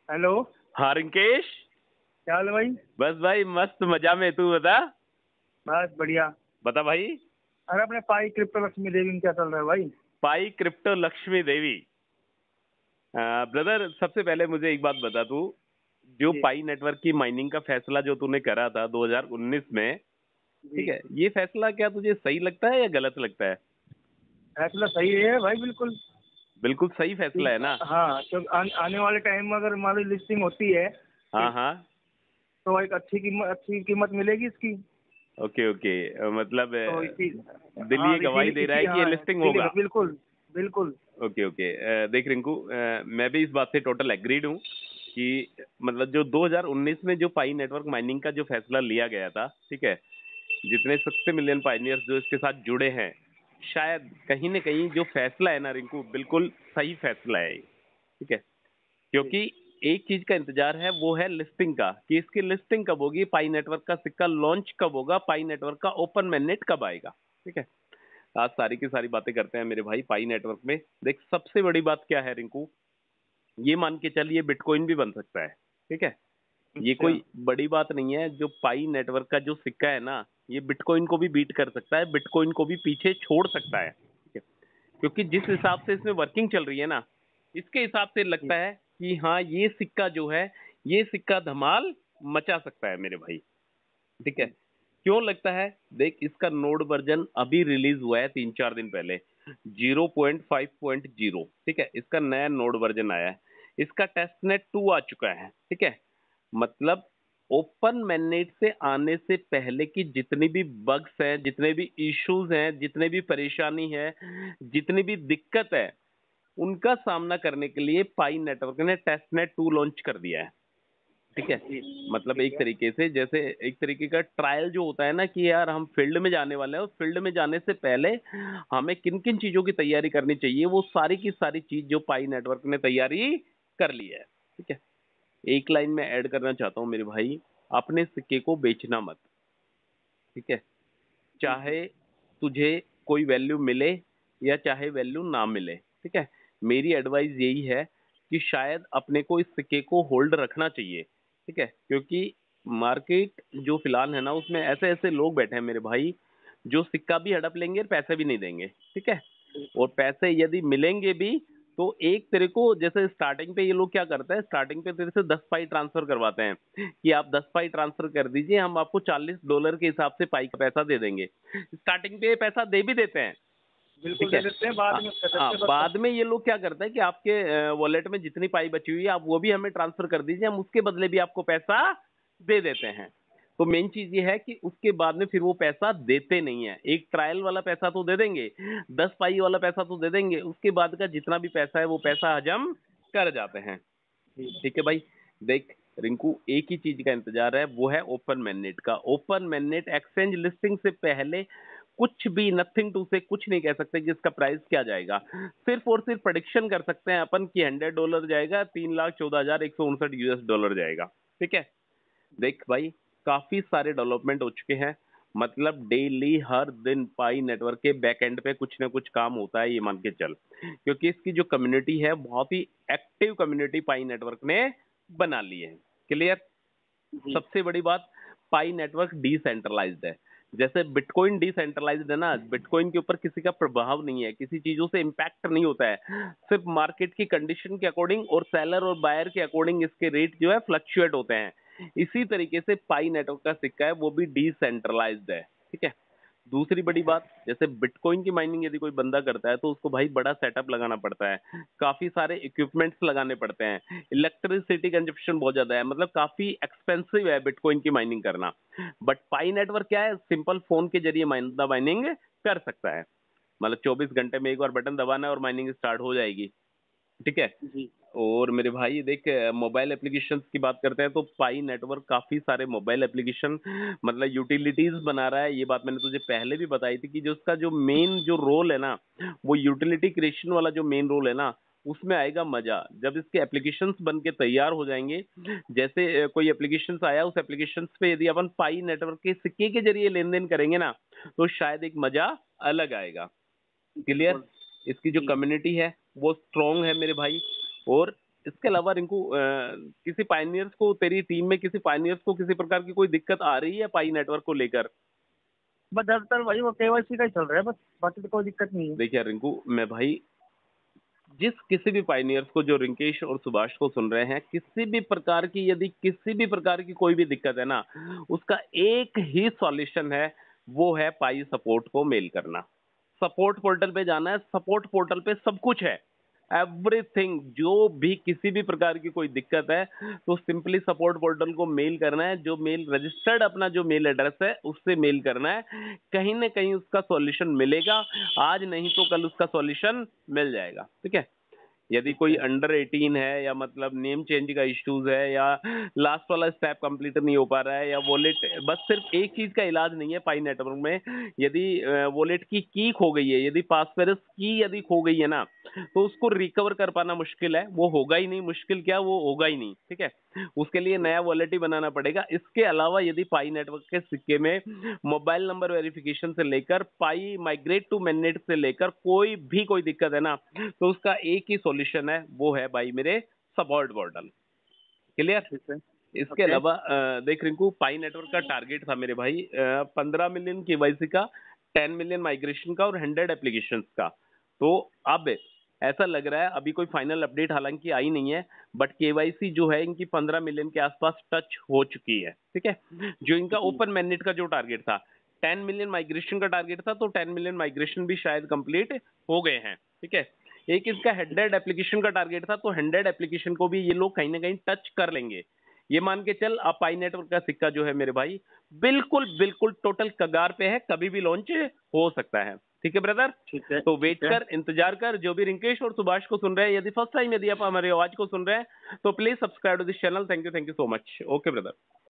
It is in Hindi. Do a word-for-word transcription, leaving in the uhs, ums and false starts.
हेलो। हाँ रिंकेश। क्या हाल है भाई? बस भाई मस्त मजा में, तू बता। बस बढ़िया। बता भाई। अरे अपने पाई क्रिप्टो लक्ष्मी देवी में क्या चल रहा है भाई? Pi crypto Lakshmi Devi. Brother सबसे पहले मुझे एक बात बता तू, जो जी पाई नेटवर्क की माइनिंग का फैसला जो तूने करा था दो हज़ार उन्नीस में, जी। ठीक है, ये फैसला क्या तुझे सही लगता है या गलत लगता है? फैसला सही है भाई, बिल्कुल। बिल्कुल सही फैसला है क्यों- ना? हाँ, क्योंकि आने आने वाले टाइम में अगर हमारी लिस्टिंग होती है हाँ हाँ। तो एक अच्छी कीमत अच्छी कीमत मिलेगी इसकी। Okay okay. अ, मतलब तो अ, इसी दिल्ली हाँ ये इसी गवाही दे रहा इसी है कि ये हाँ लिस्टिंग इसीलिए होगा। बिल्कुल बिल्कुल। Okay okay. अ, देख रिंकू, अ, मैं भी इस बात से टोटल एग्रीड हूँ कि मतलब जो दो हज़ार उन्नीस में जो पाई नेटवर्क माइनिंग का जो फैसला लिया गया था, ठीक है, जितने सत्तर मिलियन पाइनियर्स जो इसके साथ जुड़े हैं, शायद कहीं न कहीं जो फैसला है ना रिंकू, बिल्कुल सही फैसला है ये, ठीक है। जी क्योंकि एक चीज का इंतजार है, वो है लिस्टिंग का, कि इसकी लिस्टिंग कब होगी, पाई नेटवर्क का सिक्का लॉन्च कब होगा, पाई नेटवर्क का ओपन मैनेट कब आएगा, ठीक है। आज सारी की सारी बातें करते हैं मेरे भाई पाई नेटवर्क में। देख सबसे बड़ी बात क्या है रिंकू, ये मान के चल ये बिटकॉइन भी बन सकता है, ठीक है। ये अच्छा। कोई बड़ी बात नहीं है, जो पाई नेटवर्क का जो सिक्का है ना, ये बिटकॉइन को भी बीट कर सकता है, बिटकॉइन को भी पीछे छोड़ सकता है, ठीक है। क्योंकि जिस हिसाब से इसमें वर्किंग चल रही है ना, इसके हिसाब से लगता जी है कि हाँ ये सिक्का जो है, ये सिक्का धमाल मचा सकता है मेरे भाई, ठीक है। जी क्यों लगता है? देख इसका नोड वर्जन अभी रिलीज हुआ है तीन चार दिन पहले, zero point five point zero, ठीक है, इसका नया नोड वर्जन आया है। इसका टेस्ट नेट टू आ चुका है, ठीक है। मतलब ओपन मैनेट से आने से पहले की जितनी भी बग्स हैं, जितने भी इश्यूज हैं, जितने भी परेशानी है, जितनी भी दिक्कत है, उनका सामना करने के लिए पाई नेटवर्क ने टेस्ट नेट टू लॉन्च कर दिया है, ठीक है। जी। मतलब ठीक एक है। तरीके से जैसे एक तरीके का ट्रायल जो होता है ना, कि यार हम फील्ड में जाने वाले हैं, उस फील्ड में जाने से पहले हमें किन किन चीजों की तैयारी करनी चाहिए, वो सारी की सारी चीज जो पाई नेटवर्क ने तैयारी कर ली है, ठीक है। एक लाइन में ऐड करना चाहता हूँ मेरे भाई, अपने सिक्के को बेचना मत, ठीक है। जी जी चाहे तुझे कोई वैल्यू मिले या चाहे वैल्यू ना मिले, ठीक है, मेरी एडवाइस यही है कि शायद अपने को इस सिक्के को होल्ड रखना चाहिए, ठीक है। क्योंकि मार्केट जो फिलहाल है ना, उसमें ऐसे ऐसे लोग बैठे हैं मेरे भाई, जो सिक्का भी हड़प लेंगे और पैसे भी नहीं देंगे, ठीक है। और पैसे यदि मिलेंगे भी, तो एक तेरे को जैसे स्टार्टिंग पे ये लोग क्या करते हैं, स्टार्टिंग पे तेरे से दस पाई ट्रांसफर करवाते हैं, कि आप दस पाई ट्रांसफर कर दीजिए, हम आपको चालीस डॉलर के हिसाब से पाई का पैसा दे देंगे। स्टार्टिंग पे ये पैसा दे भी देते हैं, बिल्कुल ठीक दे है। देते हैं, बाद हाँ में कर हाँ, देते हैं बस। बाद में ये लोग क्या करते हैं कि आपके वॉलेट में जितनी पाई बची हुई है, आप वो भी हमें ट्रांसफर कर दीजिए, हम उसके बदले भी आपको पैसा दे देते हैं। तो मेन चीज ये है कि उसके बाद में फिर वो पैसा देते नहीं है। एक ट्रायल वाला पैसा तो दे देंगे, दस पाई वाला पैसा तो दे देंगे, उसके बाद का जितना भी पैसा है वो पैसा हजम कर जाते हैं, जी ठीक है भाई। देख रिंकू, एक ही चीज का इंतजार है, वो है ओपन मैनेट का। ओपन मैनेट एक्सचेंज लिस्टिंग से पहले कुछ भी, नथिंग टू से, कुछ नहीं कह सकते कि इसका प्राइस क्या जाएगा। सिर्फ और सिर्फ प्रेडिक्शन कर सकते हैं अपन कि हंड्रेड डॉलर जाएगा, तीन लाख चौदह हजार एक सौ उनसठ यूएस डॉलर जाएगा, ठीक है। देख भाई, काफी सारे डेवलपमेंट हो चुके हैं, मतलब डेली हर दिन पाई नेटवर्क के बैक एंड पे कुछ ना कुछ काम होता है, ये मान के चल। क्योंकि इसकी जो कम्युनिटी है, बहुत ही एक्टिव कम्युनिटी पाई नेटवर्क ने बना ली है। क्लियर? जी। सबसे बड़ी बात, पाई नेटवर्क डिसेंट्रलाइज्ड है। जैसे बिटकॉइन डिसेंट्रलाइज्ड है ना, बिटकॉइन के ऊपर किसी का प्रभाव नहीं है, किसी चीजों से इंपैक्ट नहीं होता है, सिर्फ मार्केट की कंडीशन के अकॉर्डिंग और सेलर और बायर के अकॉर्डिंग इसके रेट जो है फ्लक्चुएट होते हैं। इसी तरीके से पाई नेटवर्क का सिक्का है, वो भी डिसेंट्रलाइज्ड है, ठीक है। दूसरी बड़ी बात, जैसे बिटकॉइन की माइनिंग यदि कोई बंदा करता है, तो उसको भाई बड़ा सेटअप लगाना पड़ता है, काफी सारे इक्विपमेंट्स लगाने पड़ते हैं, इलेक्ट्रिसिटी कंजप्शन बहुत ज्यादा है, मतलब काफी एक्सपेंसिव है बिटकॉइन की माइनिंग करना। बट पाई नेटवर्क क्या है, सिंपल फोन के जरिए माइनिंग कर सकता है, मतलब चौबीस घंटे में एक बार बटन दबाना है और माइनिंग स्टार्ट हो जाएगी, ठीक है। जी और मेरे भाई देख, मोबाइल एप्लीकेशंस की बात करते हैं, तो पाई नेटवर्क काफी सारे मोबाइल एप्लीकेशन, मतलब यूटिलिटीज बना रहा है। ये बात मैंने तुझे पहले भी बताई थी कि जो उसका जो मेन जो रोल है ना, वो यूटिलिटी क्रिएशन वाला जो मेन रोल है ना, उसमें आएगा मजा जब इसके एप्लीकेशंस बन के तैयार हो जाएंगे। जैसे अ, कोई एप्लीकेशंस आया, उस एप्लीकेशंस पे यदि अपन पाई नेटवर्क के सिक्के के जरिए लेन देन करेंगे ना, तो शायद एक मजा अलग आएगा। क्लियर? बिल्कुल। इसकी जो जी कम्युनिटी है वो स्ट्रांग है मेरे भाई। और इसके अलावा रिंकू अ, किसी पायनियर्स को तेरी टीम में किसी पायनियर्स को किसी प्रकार की कोई दिक्कत आ रही है पाई नेटवर्क को लेकर? बस ज्यादातर वही वो केवाईसी का ही चल रहा है बस, बाकी तो कोई दिक्कत नहीं है। देखिए रिंकू, मैं भाई जिस किसी भी पायनियर्स को जो रिंकेश और सुभाष को सुन रहे हैं, किसी भी प्रकार की यदि किसी भी प्रकार की कोई भी दिक्कत है ना, उसका एक ही सॉल्यूशन है, वो है पाई सपोर्ट को मेल करना। सपोर्ट पोर्टल पे जाना है, सपोर्ट पोर्टल पे सब कुछ है, एवरीथिंग। जो भी किसी भी प्रकार की कोई दिक्कत है तो सिंपली सपोर्ट पोर्टल को मेल करना है, जो मेल रजिस्टर्ड अपना जो मेल एड्रेस है उससे मेल करना है, कहीं ना कहीं उसका सॉल्यूशन मिलेगा। आज नहीं तो कल उसका सॉल्यूशन मिल जाएगा, ठीक है। यदि कोई अंडर एटीन है या मतलब नेम चेंज का इश्यूज है या लास्ट वाला स्टेप कंप्लीट नहीं हो पा रहा है या वॉलेट, बस सिर्फ एक चीज का इलाज नहीं है पाई नेटवर्क में। यदि वॉलेट की की खो गई है, यदि पासवर्ड की यदि खो गई है ना, तो उसको रिकवर कर पाना मुश्किल है। वो होगा ही नहीं, मुश्किल क्या, वो होगा ही नहीं, ठीक है। उसके लिए नया वॉलेट ही बनाना पड़ेगा। इसके अलावा यदि पाई नेटवर्क के सिक्के में मोबाइल नंबर वेरिफिकेशन से लेकर पाई माइग्रेट टू मैननेट से लेकर कोई भी कोई दिक्कत है ना, तो उसका एक ही सॉल्यूशन है, वो है भाई मेरे सपोर्ट पोर्टल। क्लियर? ठीक है। इसके ओके। अलावा अ, देख रिंकू, पाई नेटवर्क का टारगेट था मेरे भाई पंद्रह मिलियन केवाईसी का, टेन मिलियन माइग्रेशन का और हंड्रेड एप्लीकेशंस का। तो अब ऐसा लग रहा है, अभी कोई फाइनल अपडेट हालांकि आई नहीं है, बट केवाईसी जो है इनकी पंद्रह मिलियन के आसपास टच हो चुकी है, ठीक है। जो इनका जी। ओपन मैंडेट का जो टारगेट था, टेन मिलियन माइग्रेशन का टारगेट था, तो टेन मिलियन माइग्रेशन भी शायद कंप्लीट हो गए हैं, ठीक है। एक इसका हंड्रेड एप्लीकेशन का टारगेट था, तो हंड्रेड एप्लीकेशन को भी ये लोग कहीं ना कहीं टच कर लेंगे। ये मान के चल, अब पाई नेटवर्क का सिक्का जो है मेरे भाई बिल्कुल बिल्कुल टोटल कगार पे है, कभी भी लॉन्च हो सकता है, ठीक है ब्रदर। ठीक है। तो वेट ठीक है। कर, इंतजार कर। जो भी रिंकेश और सुभाष को सुन रहे हैं, यदि फर्स्ट टाइम यदि आप हमारी आवाज को सुन रहे हैं, तो please subscribe to this channel. Thank you, thank you so much. Okay brother.